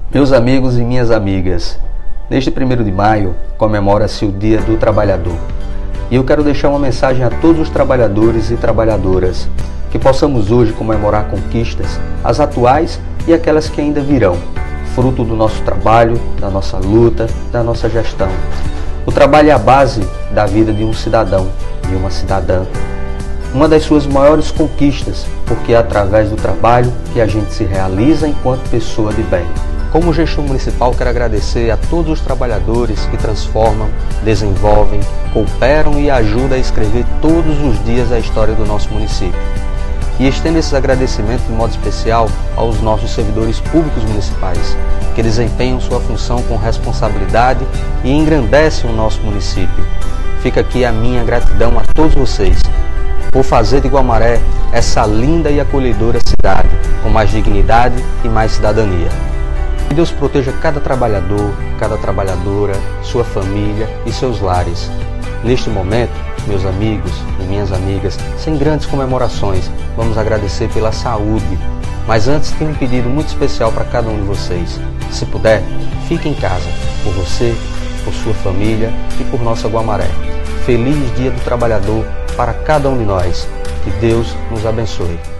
Meus amigos e minhas amigas, neste 1º de maio comemora-se o Dia do Trabalhador. E eu quero deixar uma mensagem a todos os trabalhadores e trabalhadoras, que possamos hoje comemorar conquistas, as atuais e aquelas que ainda virão, fruto do nosso trabalho, da nossa luta, da nossa gestão. O trabalho é a base da vida de um cidadão e uma cidadã. Uma das suas maiores conquistas, porque é através do trabalho que a gente se realiza enquanto pessoa de bem. Como gestor municipal, quero agradecer a todos os trabalhadores que transformam, desenvolvem, cooperam e ajudam a escrever todos os dias a história do nosso município. E estendo esses agradecimentos de modo especial aos nossos servidores públicos municipais, que desempenham sua função com responsabilidade e engrandecem o nosso município. Fica aqui a minha gratidão a todos vocês, por fazer de Guamaré essa linda e acolhedora cidade, com mais dignidade e mais cidadania. Que Deus proteja cada trabalhador, cada trabalhadora, sua família e seus lares. Neste momento, meus amigos e minhas amigas, sem grandes comemorações, vamos agradecer pela saúde. Mas antes, tenho um pedido muito especial para cada um de vocês. Se puder, fique em casa, por você, por sua família e por nossa Guamaré. Feliz Dia do Trabalhador para cada um de nós. Que Deus nos abençoe.